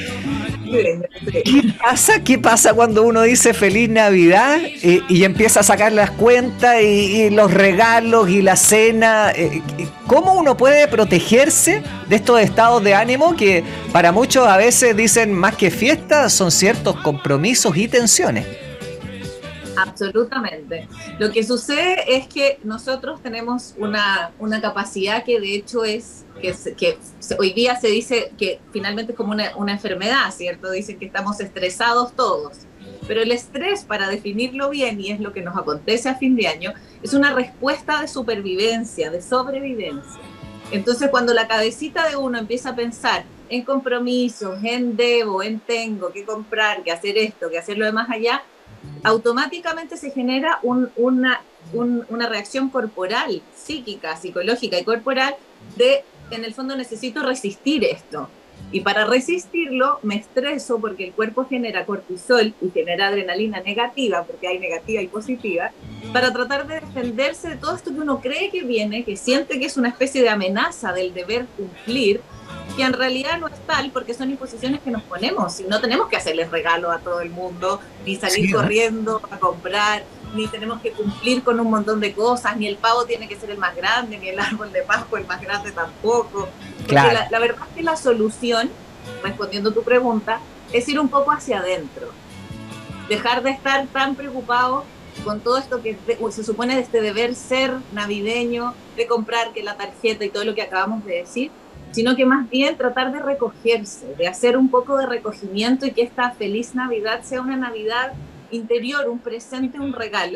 ¿Qué pasa cuando uno dice Feliz Navidad y empieza a sacar las cuentas y los regalos y la cena? ¿Cómo uno puede protegerse de estos estados de ánimo que para muchos a veces dicen más que fiestas son ciertos compromisos y tensiones? Absolutamente. Lo que sucede es que nosotros tenemos una capacidad que de hecho es que hoy día se dice que finalmente es como una enfermedad, ¿cierto? Dicen que estamos estresados todos. Pero el estrés, para definirlo bien, y es lo que nos acontece a fin de año, es una respuesta de supervivencia, de sobrevivencia. Entonces, cuando la cabecita de uno empieza a pensar en compromisos, en debo, en tengo que comprar, que hacer esto, que hacer lo demás allá, automáticamente se genera una reacción corporal, psíquica, psicológica y corporal de, en el fondo necesito resistir esto. Y para resistirlo me estreso porque el cuerpo genera cortisol y genera adrenalina negativa, porque hay negativa y positiva, para tratar de defenderse de todo esto que uno cree que viene, que siente que es una especie de amenaza del deber cumplir, que en realidad no es tal porque son imposiciones que nos ponemos y no tenemos que hacerles regalo a todo el mundo, ni salir corriendo a comprar, ni tenemos que cumplir con un montón de cosas, ni el pavo tiene que ser el más grande, ni el árbol de Pascua el más grande tampoco. Claro. La verdad es que la solución, respondiendo a tu pregunta, es ir un poco hacia adentro. Dejar de estar tan preocupados con todo esto que se supone de este deber ser navideño, de comprar que la tarjeta y todo lo que acabamos de decir, sino que más bien tratar de recogerse, de hacer un poco de recogimiento y que esta feliz Navidad sea una Navidad interior, un presente, un regalo,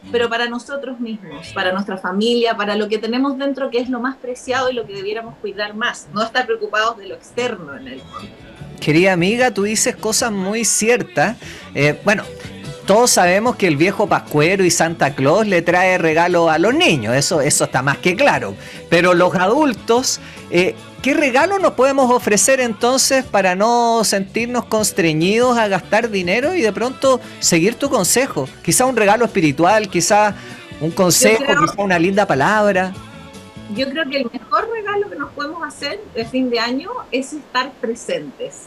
pero para nosotros mismos, para nuestra familia, para lo que tenemos dentro, que es lo más preciado y lo que debiéramos cuidar más, no estar preocupados de lo externo en el fondo. Querida amiga, tú dices cosas muy ciertas. Bueno, todos sabemos que el viejo Pascuero y Santa Claus le trae regalos a los niños, eso está más que claro. Pero los adultos, ¿qué regalo nos podemos ofrecer entonces para no sentirnos constreñidos a gastar dinero y de pronto seguir tu consejo? Quizá un regalo espiritual, quizá un consejo, quizá una linda palabra. Yo creo que el mejor regalo que nos podemos hacer de fin de año es estar presentes.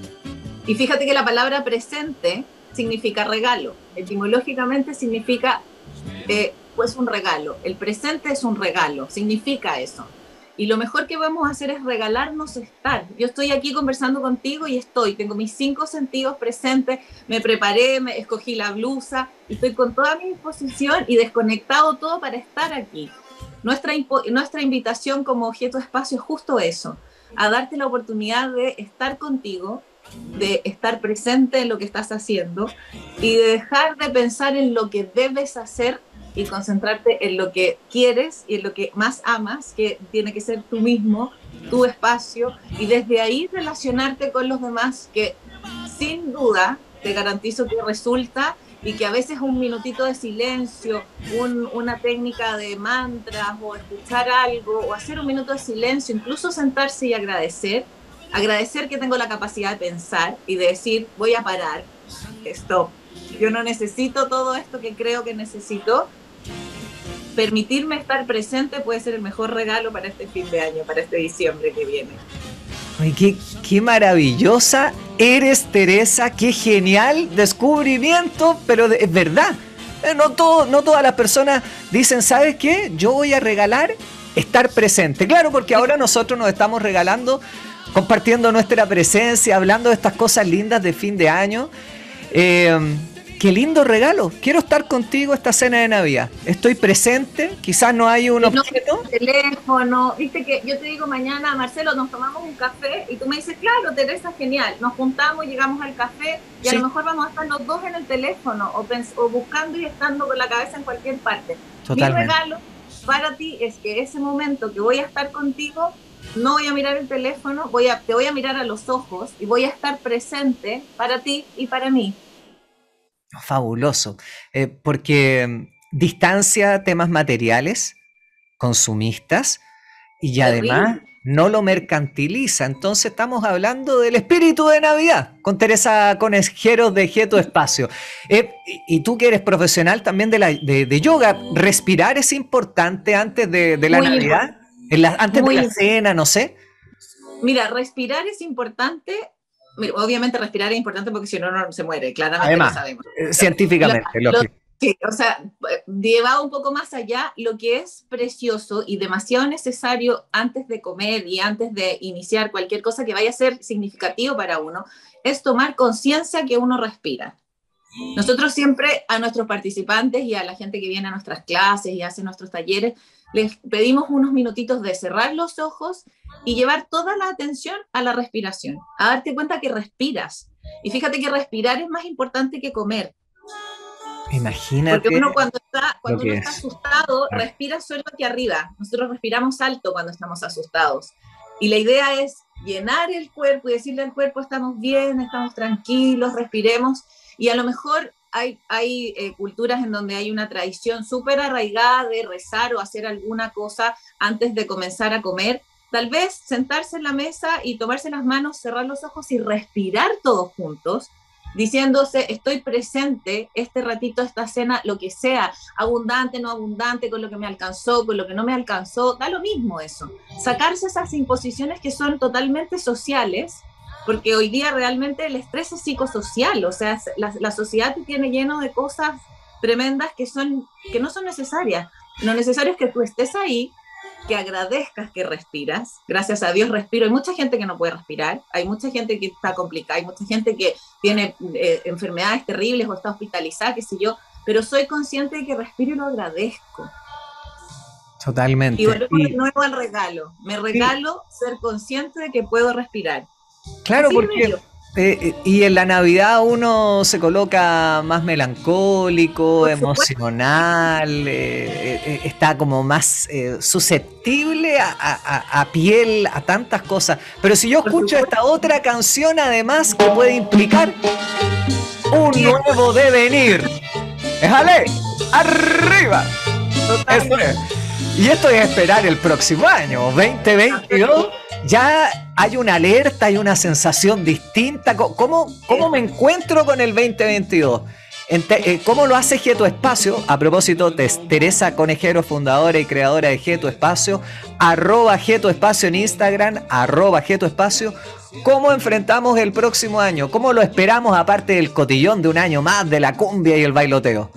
Y fíjate que la palabra presente significa regalo. Etimológicamente significa pues un regalo. El presente es un regalo, significa eso. Y lo mejor que podemos hacer es regalarnos estar. Yo estoy aquí conversando contigo y tengo mis 5 sentidos presentes, me preparé, me escogí la blusa, y estoy con toda mi disposición y desconectado todo para estar aquí. Nuestra invitación como Objeto Espacio es justo eso, a darte la oportunidad de estar contigo, de estar presente en lo que estás haciendo y de dejar de pensar en lo que debes hacer y concentrarte en lo que quieres y en lo que más amas, que tiene que ser tú mismo, tu espacio, y desde ahí relacionarte con los demás, que sin duda te garantizo que resulta, y que a veces un minutito de silencio, una técnica de mantras o escuchar algo o hacer un minuto de silencio, incluso sentarse y agradecer que tengo la capacidad de pensar y de decir, voy a parar, stop, yo no necesito todo esto que creo que necesito. Permitirme estar presente puede ser el mejor regalo para este fin de año, para este diciembre que viene. Ay, qué maravillosa eres, Teresa, qué genial descubrimiento, pero es verdad. No todas las personas dicen, ¿sabes qué? Yo voy a regalar estar presente. Claro, porque ahora nosotros nos estamos regalando, compartiendo nuestra presencia, hablando de estas cosas lindas de fin de año. Qué lindo regalo. Quiero estar contigo esta cena de Navidad. Estoy presente. Quizás no hay un objeto. Teléfono. Viste que yo te digo mañana, Marcelo, nos tomamos un café y tú me dices, claro, Teresa, genial. Nos juntamos, llegamos al café y sí, a lo mejor vamos a estar los dos en el teléfono o buscando y estando con la cabeza en cualquier parte. Totalmente. Mi regalo para ti es que ese momento que voy a estar contigo, no voy a mirar el teléfono, te voy a mirar a los ojos y voy a estar presente para ti y para mí. Fabuloso, porque distancia temas materiales, consumistas, y además no lo mercantiliza. Entonces estamos hablando del espíritu de Navidad con Teresa Conejeros de Objeto Espacio. Y tú que eres profesional también de yoga, respirar es importante antes de la Navidad, antes de la cena, no sé. Mira, respirar es importante. Obviamente respirar es importante porque si no, no se muere, claramente. Además, lo sabemos. Científicamente, lógico. Sí, o sea, llevado un poco más allá, lo que es precioso y demasiado necesario antes de comer y antes de iniciar cualquier cosa que vaya a ser significativo para uno, es tomar conciencia que uno respira. Nosotros siempre a nuestros participantes y a la gente que viene a nuestras clases y hace nuestros talleres, les pedimos unos minutitos de cerrar los ojos y llevar toda la atención a la respiración, a darte cuenta que respiras. Y fíjate que respirar es más importante que comer. Imagínate. Porque uno cuando uno está asustado, respira solo aquí arriba. Nosotros respiramos alto cuando estamos asustados. Y la idea es llenar el cuerpo y decirle al cuerpo, estamos bien, estamos tranquilos, respiremos. Y a lo mejor hay culturas en donde hay una tradición súper arraigada de rezar o hacer alguna cosa antes de comenzar a comer. Tal vez sentarse en la mesa y tomarse las manos, cerrar los ojos y respirar todos juntos, diciéndose, estoy presente este ratito, esta cena, lo que sea, abundante, no abundante, con lo que me alcanzó, con lo que no me alcanzó, da lo mismo eso. Sacarse esas imposiciones que son totalmente sociales, porque hoy día realmente el estrés es psicosocial, o sea, la sociedad te tiene lleno de cosas tremendas que no son necesarias. Lo necesario es que tú estés ahí, que agradezcas que respiras. Gracias a Dios respiro. Hay mucha gente que no puede respirar, hay mucha gente que está complicada, hay mucha gente que tiene enfermedades terribles o está hospitalizada, qué sé yo, pero soy consciente de que respiro y lo agradezco. Totalmente. Y volvemos de nuevo al regalo. Me regalo ser consciente de que puedo respirar. Claro, porque Y en la Navidad uno se coloca más melancólico, emocional, está como más susceptible a piel, a tantas cosas. Pero si yo escucho esta otra canción, además, que puede implicar un nuevo devenir. ¡Déjale! ¡Arriba! Eso es. Y esto es esperar el próximo año, 2022. Ya hay una alerta, hay una sensación distinta. ¿Cómo me encuentro con el 2022? ¿Cómo lo hace Geto Espacio? A propósito, Teresa Conejero, fundadora y creadora de Geto Espacio, @Geto Espacio en Instagram, @Geto Espacio. ¿Cómo enfrentamos el próximo año? ¿Cómo lo esperamos, aparte del cotillón de un año más, de la cumbia y el bailoteo?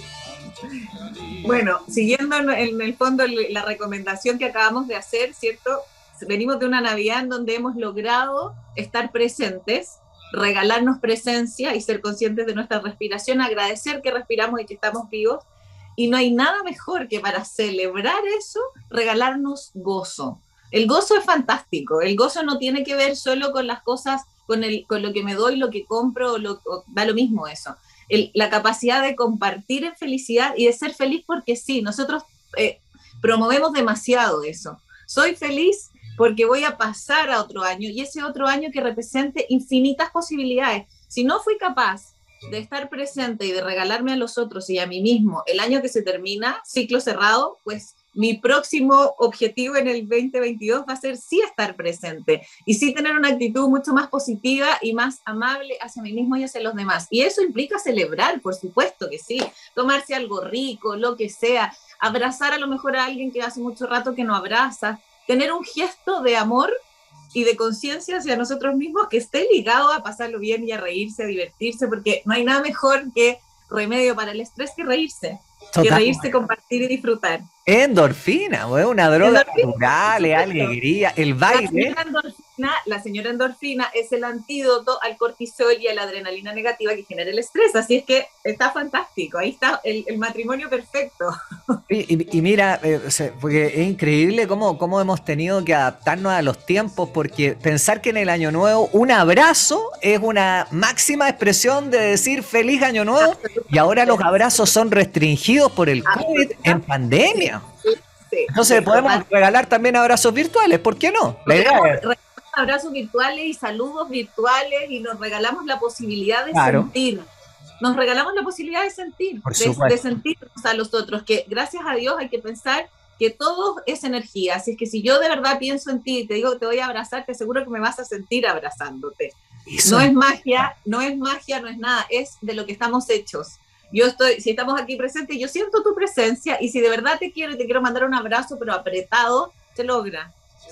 Bueno, siguiendo en el fondo la recomendación que acabamos de hacer, ¿cierto? Venimos de una Navidad en donde hemos logrado estar presentes, regalarnos presencia y ser conscientes de nuestra respiración, agradecer que respiramos y que estamos vivos. Y no hay nada mejor que para celebrar eso, regalarnos gozo. El gozo es fantástico. El gozo no tiene que ver solo con las cosas, con lo que me doy, lo que compro, da lo mismo eso. La capacidad de compartir en felicidad y de ser feliz porque sí, nosotros promovemos demasiado eso. Soy feliz porque voy a pasar a otro año y ese otro año que represente infinitas posibilidades. Si no fui capaz de estar presente y de regalarme a los otros y a mí mismo el año que se termina, ciclo cerrado, pues mi próximo objetivo en el 2022 va a ser sí estar presente y sí tener una actitud mucho más positiva y más amable hacia mí mismo y hacia los demás. Y eso implica celebrar, por supuesto que sí, tomarse algo rico, lo que sea, abrazar a lo mejor a alguien que hace mucho rato que no abraza, tener un gesto de amor y de conciencia hacia nosotros mismos que esté ligado a pasarlo bien y a reírse, a divertirse, porque no hay nada mejor que remedio para el estrés que reírse. Que reírse, compartir y disfrutar. Endorfina, una droga natural, alegría, el baile. La señora endorfina es el antídoto al cortisol y a la adrenalina negativa que genera el estrés, así es que está fantástico, ahí está el matrimonio perfecto. Y mira, porque es increíble cómo hemos tenido que adaptarnos a los tiempos, porque pensar que en el año nuevo un abrazo es una máxima expresión de decir feliz año nuevo, y ahora los abrazos son restringidos por el COVID en pandemia. Sí, entonces podemos regalar también abrazos virtuales, ¿por qué no? La idea es abrazos virtuales y saludos virtuales y nos regalamos la posibilidad de sentir. Nos regalamos la posibilidad de sentir, de sentirnos a los otros, que gracias a Dios hay que pensar que todo es energía. Así es que si yo de verdad pienso en ti y te digo que te voy a abrazar, te aseguro que me vas a sentir abrazándote. Eso. No es magia, no es nada, es de lo que estamos hechos. Si estamos aquí presentes, yo siento tu presencia y si de verdad te quiero y te quiero mandar un abrazo, pero apretado, se logra.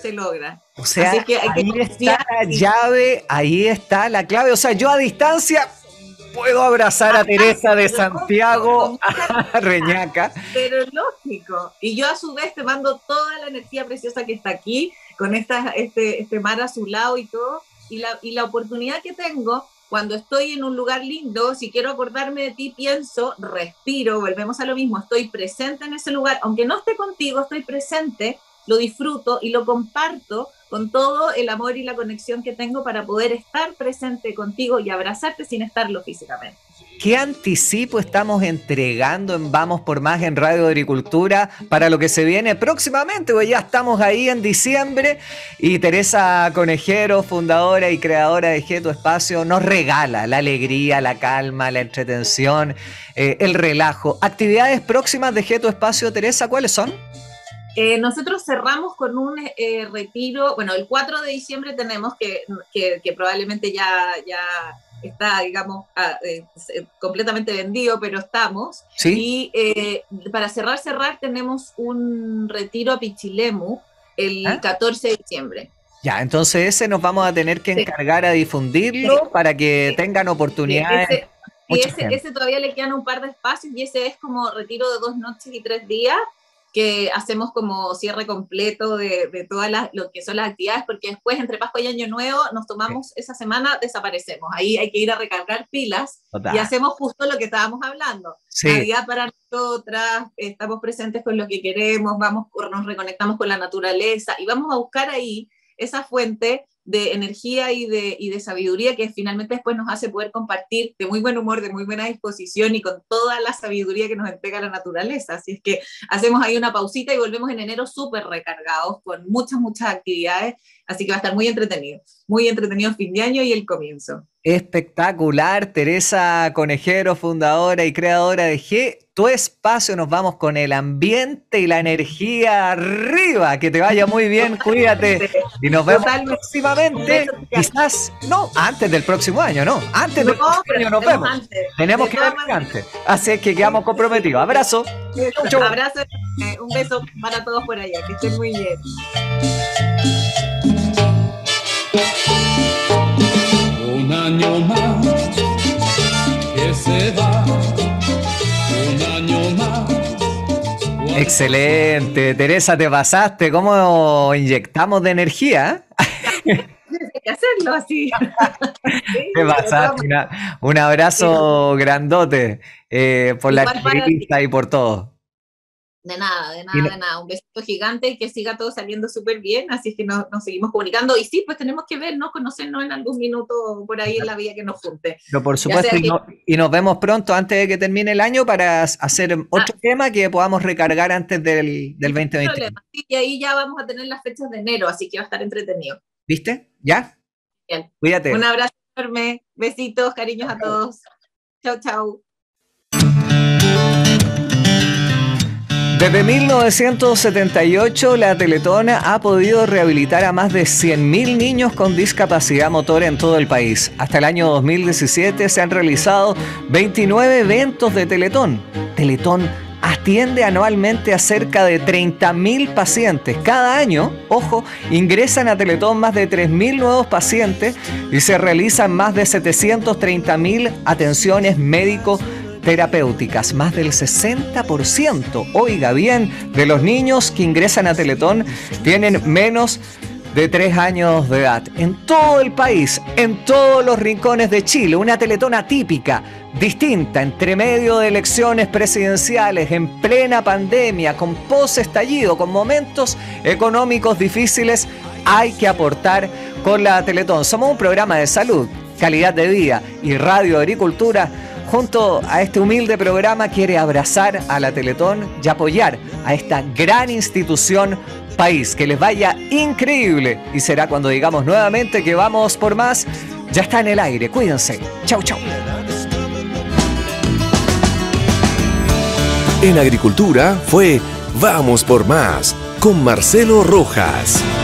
O sea, así que ahí está la llave, ahí está la clave. O sea, yo a distancia puedo abrazar a Teresa de Santiago, a Reñaca. Pero lógico. Y yo a su vez te mando toda la energía preciosa que está aquí, con este mar azulado y todo. Y la oportunidad que tengo, cuando estoy en un lugar lindo, si quiero acordarme de ti, pienso, respiro, volvemos a lo mismo, estoy presente en ese lugar. Aunque no esté contigo, estoy presente, lo disfruto y lo comparto con todo el amor y la conexión que tengo para poder estar presente contigo y abrazarte sin estarlo físicamente. ¿Qué anticipo estamos entregando en Vamos por Más en Radio Agricultura para lo que se viene próximamente? Pues ya estamos ahí en diciembre y Teresa Conejero, fundadora y creadora de Geto Espacio, nos regala la alegría, la calma, la entretención, el relajo. ¿Actividades próximas de Geto Espacio, Teresa, cuáles son? Nosotros cerramos con un retiro, bueno, el 4 de diciembre tenemos que probablemente ya está, digamos, completamente vendido, pero estamos. ¿Sí? Y para cerrar, tenemos un retiro a Pichilemu el 14 de diciembre. Ya, entonces ese nos vamos a tener que encargar a difundirlo para que tengan oportunidades. Ese todavía le quedan un par de espacios y ese es como retiro de 2 noches y 3 días que hacemos como cierre completo de todas lo que son las actividades, porque después entre Pascua y Año Nuevo nos tomamos esa semana, desaparecemos. Ahí hay que ir a recargar pilas. Total. Y hacemos justo lo que estábamos hablando. Sí. Navidad para nosotras, estamos presentes con lo que queremos, nos reconectamos con la naturaleza y vamos a buscar ahí esa fuente de energía y de sabiduría que finalmente después nos hace poder compartir de muy buen humor, de muy buena disposición y con toda la sabiduría que nos entrega la naturaleza. Así es que hacemos ahí una pausita y volvemos en enero súper recargados con muchas actividades, así que va a estar muy entretenido el fin de año y el comienzo. Espectacular, Teresa Conejero, fundadora y creadora de G, Tu Espacio. Nos vamos con el ambiente y la energía arriba. Que te vaya muy bien, cuídate. Y nos vemos próximamente. Quizás, no, antes del próximo año, ¿no? Antes del próximo año nos vemos. Tenemos que ver antes. Así que quedamos comprometidos. Abrazo. Abrazo, un beso para todos por allá. Que estén muy bien. Un año más que se va, un año más. Excelente, Teresa, te pasaste. ¿Cómo inyectamos de energía? Hay que hacerlo así. Te pasaste. Un abrazo grandote por la entrevista y por todo. De nada. Un besito gigante y que siga todo saliendo súper bien. Así es que nos seguimos comunicando. Y sí, pues tenemos que vernos, conocernos en algún minuto por ahí en la vida que nos junte. Pero por supuesto, y nos vemos pronto antes de que termine el año para hacer otro tema que podamos recargar antes del 2020. Sí, y ahí ya vamos a tener las fechas de enero, así que va a estar entretenido. ¿Viste? ¿Ya? Bien. Cuídate. Un abrazo enorme. Besitos, cariños a todos. Chau. Desde 1978, la Teletón ha podido rehabilitar a más de 100.000 niños con discapacidad motora en todo el país. Hasta el año 2017 se han realizado 29 eventos de Teletón. Teletón atiende anualmente a cerca de 30.000 pacientes. Cada año, ojo, ingresan a Teletón más de 3.000 nuevos pacientes y se realizan más de 730.000 atenciones médico-terapéuticas. Más del 60%, oiga bien, de los niños que ingresan a Teletón tienen menos de 3 años de edad. En todo el país, en todos los rincones de Chile, una Teletón atípica, distinta, entre medio de elecciones presidenciales, en plena pandemia, con post-estallido, con momentos económicos difíciles, hay que aportar con la Teletón. Somos un programa de salud, calidad de vida y Radio Agricultura. Junto a este humilde programa quiere abrazar a la Teletón y apoyar a esta gran institución país. Que les vaya increíble y será cuando digamos nuevamente que vamos por más. Ya está en el aire, cuídense. Chau. En Agricultura fue Vamos por Más con Marcelo Rojas.